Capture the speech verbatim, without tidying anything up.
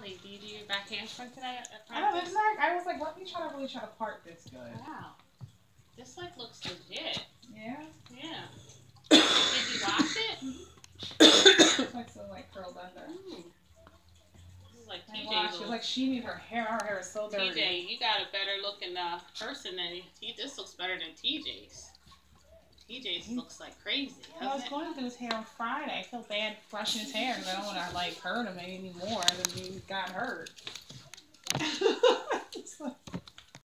Golly, do you do your back handspring today at I know, it's like, I was like, let me try to really try to part this good. Wow. This like looks legit. Yeah? Yeah. Did you wash it? Mm-hmm. It's like so like curled under. Mm. This is like T J. Wow, she's like she needs her hair. Her hair is so dirty. T J, you got a better looking uh, person than T. This looks better than T J's. T J's mm-hmm. looks like crazy. Well, I was going to do his hair on Friday. I feel bad brushing his hair because I don't want to like hurt him any more than he got hurt. It's like,